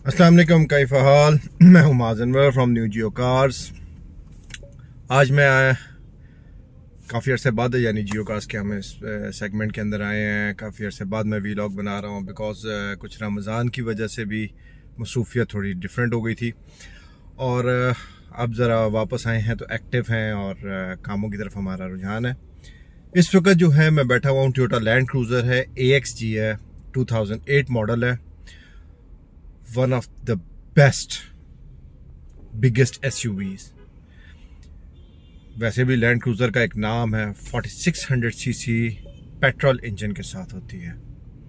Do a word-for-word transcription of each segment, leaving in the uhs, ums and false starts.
अस्सलाम वालेकुम, कैफ हाल। मैं हूं माजनवर फ्रॉम न्यू जियो कार्स। आज मैं आया काफ़ी अर्से बाद, यानी जियो कार्स के हम इस सेगमेंट के अंदर आए हैं। काफ़ी अर्से बाद मैं वीलॉग बना रहा हूं बिकॉज कुछ रमज़ान की वजह से भी मसरूफियत थोड़ी डिफरेंट हो गई थी और अब ज़रा वापस आए हैं तो एक्टिव हैं और कामों की तरफ हमारा रुझान है। इस वक्त जो है मैं बैठा हुआ हूँ, टोयोटा लैंड क्रूज़र है, ए एक्स जी है, टू थाउजेंड एट मॉडल है। One of the best biggest SUVs. वैसे भी लैंड क्रूज़र का एक नाम है, forty six hundred CC petrol engine के साथ होती है।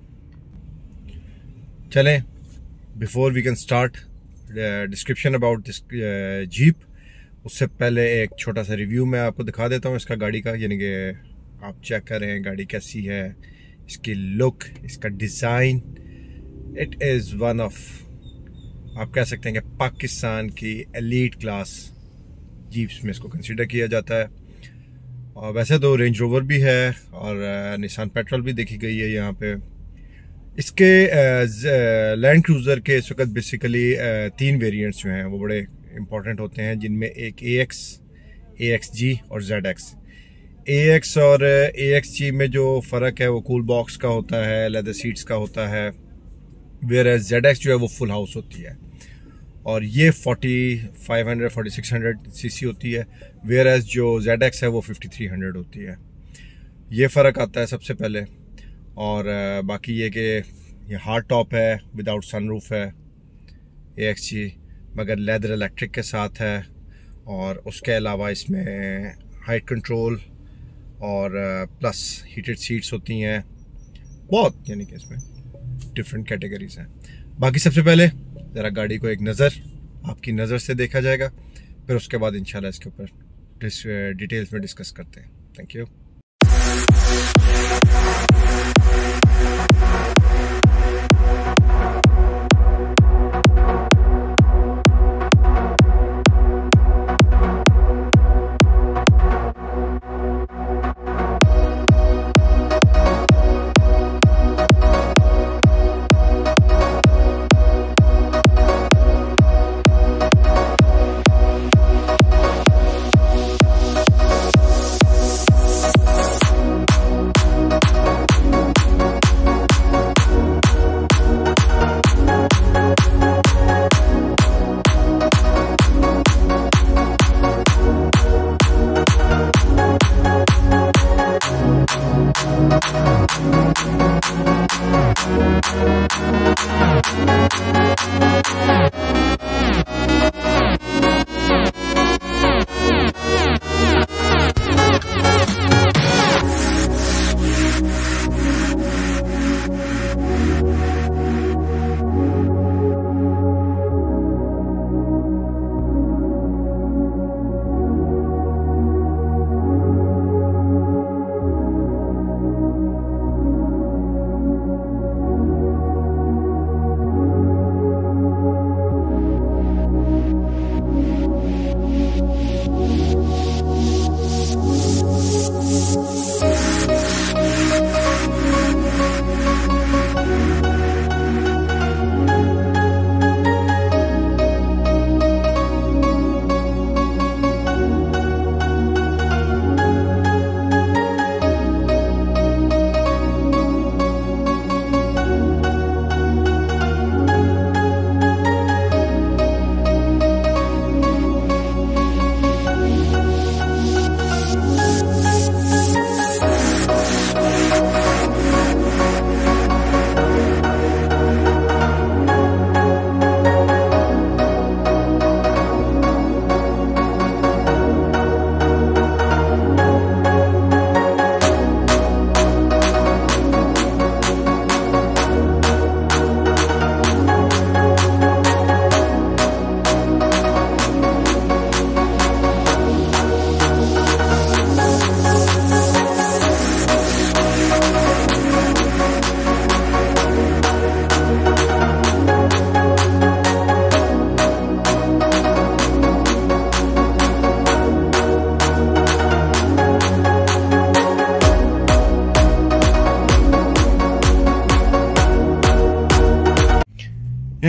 चलें, before we can start description about this jeep, उससे पहले एक छोटा सा रिव्यू मैं आपको दिखा देता हूँ इसका गाड़ी का, यानी कि आप चेक करें गाड़ी कैसी है, इसकी लुक, इसका design. It is one of, आप कह सकते हैं कि पाकिस्तान की एलीट क्लास जीप्स में इसको कंसीडर किया जाता है। और वैसे तो रेंज रोवर भी है और निसान पेट्रोल भी देखी गई है यहाँ पे। इसके लैंड क्रूज़र के इस वक्त बेसिकली तीन वेरिएंट्स जो हैं वो बड़े इंपॉर्टेंट होते हैं, जिनमें एक ए एक्स, ए एक्स जी और जेड एक्स। ए एक्स और ए एक्स जी में जो फ़र्क है वो कूल बॉक्स का होता है, लेदर सीट्स का होता है, वेयर एज जेड एक्स जो है वो फुल हाउस होती है और ये forty five hundred forty six hundred CC होती है, वेयर एज जो जेड एक्स है वो फिफ्टी थ्री हंड्रेड होती है। ये फ़र्क आता है सबसे पहले। और बाकी ये कि ये हार्ड टॉप है, विदाउट सनरूफ है ए एक्स जी, मगर लेदर इलेक्ट्रिक के साथ है। और उसके अलावा इसमें हाइट कंट्रोल और प्लस हीटेड सीट्स होती हैं, बहुत, यानी कि इसमें डिफरेंट कैटेगरीज हैं। बाकी सबसे पहले ज़रा गाड़ी को एक नज़र आपकी नज़र से देखा जाएगा, फिर उसके बाद इंशाल्लाह इसके ऊपर डिटेल्स में डिस्कस करते हैं। Thank you.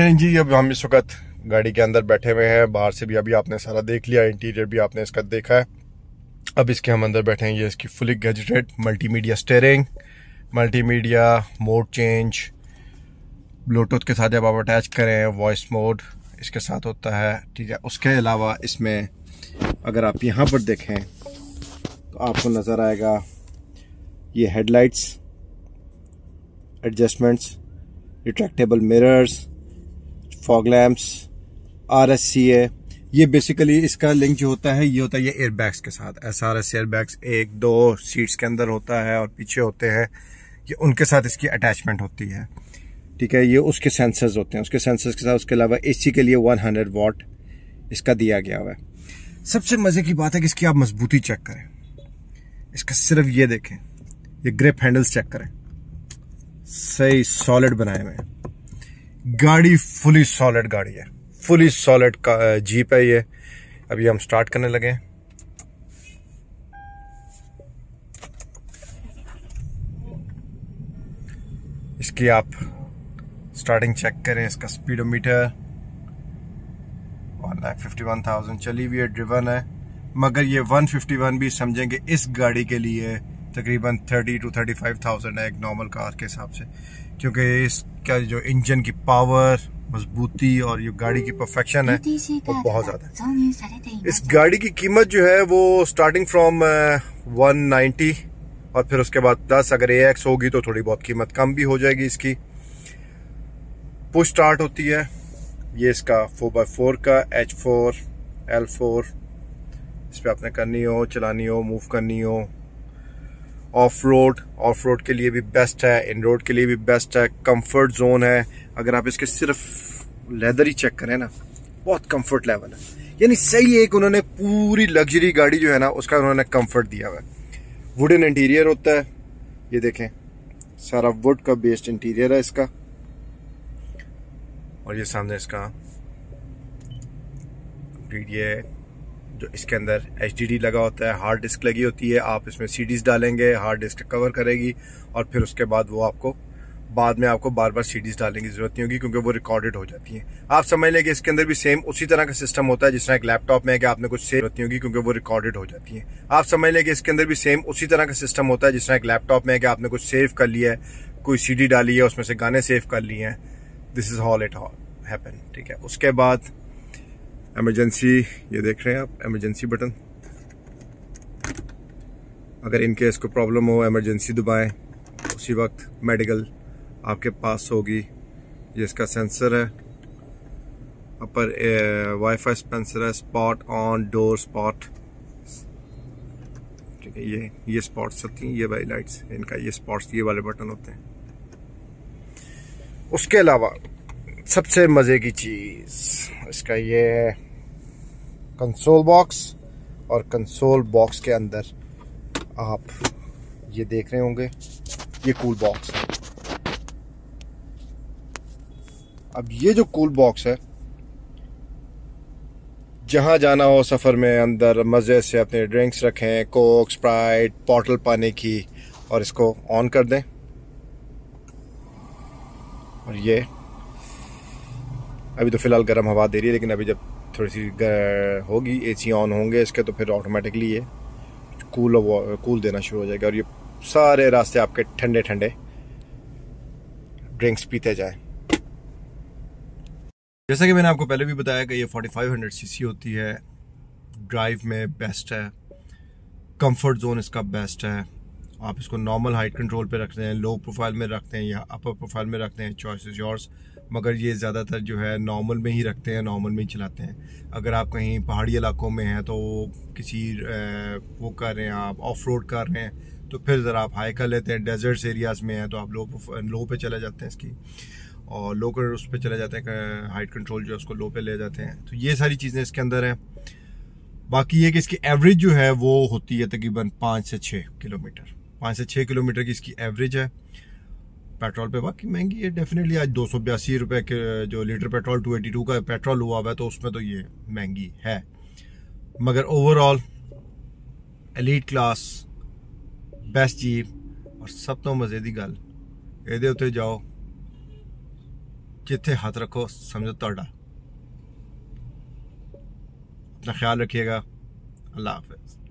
नहीं जी, अब हम इस वक्त गाड़ी के अंदर बैठे हुए हैं। बाहर से भी अभी आपने सारा देख लिया, इंटीरियर भी आपने इसका देखा है। अब इसके हम अंदर बैठे हैं। ये इसकी fully gadgeted multimedia steering, multimedia mode change, Bluetooth के साथ जब आप अटैच करें वॉइस मोड इसके साथ होता है, ठीक है। उसके अलावा इसमें अगर आप यहाँ पर देखें तो आपको नज़र आएगा ये headlights adjustments, retractable mirrors, fog lamps, R S C A. ये बेसिकली इसका लिंक जो होता है ये होता है ये एयरबैग्स के साथ। एस आर एस एयरबैग्स एक दो सीट्स के अंदर होता है और पीछे होते हैं, ये उनके साथ इसकी अटैचमेंट होती है, ठीक है। ये उसके सेंसर्स होते हैं, उसके सेंसर्स के साथ। उसके अलावा एसी के लिए सौ वाट इसका दिया गया हुआ है। सबसे मजे की बात है कि इसकी आप मजबूती चेक करें, इसका सिर्फ ये देखें, ये ग्रिप हैंडल्स चेक करें, सही सॉलिड बनाए हुए हैं। गाड़ी फुली सॉलिड गाड़ी है, फुली सॉलिड का जीप है ये। अभी हम स्टार्ट करने लगे हैं। इसकी आप स्टार्टिंग चेक करें, इसका speedometer one lakh fifty one thousand चली हुई है, ड्रिवन है। मगर ये वन फिफ्टी वन भी समझेंगे इस गाड़ी के लिए तकरीबन thirty two thirty five thousand है एक नॉर्मल कार के हिसाब से, क्योंकि इसका जो इंजन की पावर, मजबूती और ये गाड़ी की परफेक्शन है वो बहुत ज्यादा है। इस गाड़ी की कीमत जो है वो स्टार्टिंग फ्रॉम वन नाइन्टी और फिर उसके बाद प्लस अगर ए एक्स होगी तो थोड़ी बहुत कीमत कम भी हो जाएगी इसकी। पुश स्टार्ट होती है। ये इसका फोर बाई फोर का एच फोर एल फोर, इस पर आपने करनी हो, चलानी हो, मूव करनी हो। ऑफ रोड ऑफ रोड के लिए भी बेस्ट है, इन रोड के लिए भी बेस्ट है। कंफर्ट जोन है। अगर आप इसके सिर्फ लेदर ही चेक करें ना, बहुत कंफर्ट लेवल है, यानी सही एक उन्होंने पूरी लग्जरी गाड़ी जो है ना उसका उन्होंने कंफर्ट दिया हुआ है। वुडन इंटीरियर होता है, ये देखें सारा वुड का बेस्ड इंटीरियर है इसका। और ये सामने इसका ये जो इसके अंदर एच डी डी लगा होता है, हार्ड डिस्क लगी होती है। आप इसमें सी डीज डालेंगे, हार्ड डिस्क कवर करेगी और फिर उसके बाद वो आपको बाद में आपको बार बार सी डीज डालने की जरूरत नहीं होगी क्योंकि वो रिकॉर्डेड हो जाती हैं। आप समझ लें कि इसके अंदर भी सेम उसी तरह का सिस्टम होता है जिस तरह एक लैपटॉप में है कि आपने कुछ सेव नहीं होगी क्योंकि वो रिकॉर्डेड हो जाती हैं। आप समझ लें कि इसके अंदर भी सेम उसी तरह का सिस्टम होता है जिस तरह एक लैपटॉप में है कि आपने कुछ सेव कर लिया है, कोई सी डी डाली है, उसमें से गाने सेव कर लिए हैं। This is all it happen, ठीक है। उसके बाद इमरजेंसी, ये देख रहे हैं आप इमरजेंसी बटन, अगर इनकेस कोई प्रॉब्लम हो इमरजेंसी दबाएं, उसी वक्त मेडिकल आपके पास होगी। ये इसका सेंसर है, अपर वाईफाई सेंसर है, स्पॉट ऑन, डोर स्पॉट, ठीक है। ये ये स्पॉट्स होती हैं, ये वाली लाइट्स, इनका ये स्पॉट्स ये वाले बटन होते हैं। उसके अलावा सबसे मजे की चीज इसका ये है कंसोल बॉक्स, और कंसोल बॉक्स के अंदर आप ये देख रहे होंगे ये कूल बॉक्स है। अब ये जो कूल बॉक्स है, जहां जाना हो सफर में अंदर मजे से अपने ड्रिंक्स रखें, कोक, स्प्राइट, बॉटल पानी की, और इसको ऑन कर दें। और ये अभी तो फिलहाल गर्म हवा दे रही है, लेकिन अभी जब थोड़ी सी होगी, एसी ऑन होंगे इसके, तो फिर ऑटोमेटिकली ये कूल कूल देना शुरू हो जाएगा और ये सारे रास्ते आपके ठंडे ठंडे ड्रिंक्स पीते जाए। जैसा कि मैंने आपको पहले भी बताया कि ये फोर्टी फाइव हंड्रेड सीसी होती है, ड्राइव में बेस्ट है, कंफर्ट जोन इसका बेस्ट है। आप इसको नॉर्मल हाइट कंट्रोल पे रखते हैं, लो प्रोफाइल में रखते हैं या अपर प्रोफाइल में रखते हैं, चॉइस इज योर्स। मगर ये ज़्यादातर जो है नॉर्मल में ही रखते हैं, नॉर्मल में ही चलाते हैं। अगर आप कहीं पहाड़ी इलाकों में हैं तो किसी वो कर रहे हैं, आप ऑफ रोड कर रहे हैं, तो फिर ज़रा आप हाई कर लेते हैं। डेजर्ट्स एरियाज़ में हैं तो आप लो लो पे चले जाते हैं इसकी, और लो कर उस पर चले जाते हैं, हाइट कंट्रोल जो है उसको लो पे ले जाते हैं। तो ये सारी चीज़ें इसके अंदर हैं। बाकी ये कि इसकी एवरेज जो है वो होती है तकरीबन पाँच से छः किलोमीटर पाँच से छः किलोमीटर की इसकी एवरेज है। पेट्रोल पे बाकी महंगी है डेफिनेटली। आज दो सौ बयासी रुपये के जो litre petrol two eighty two का पेट्रोल हुआ हुआ है, तो उसमें तो ये महंगी है। मगर overall elite class, best jeep, और सब तो मजे की गल, ये उत्ते जाओ जिथे हाथ रखो समझो तोड़ा। अपना ख्याल रखिएगा। अल्लाह हाफिज।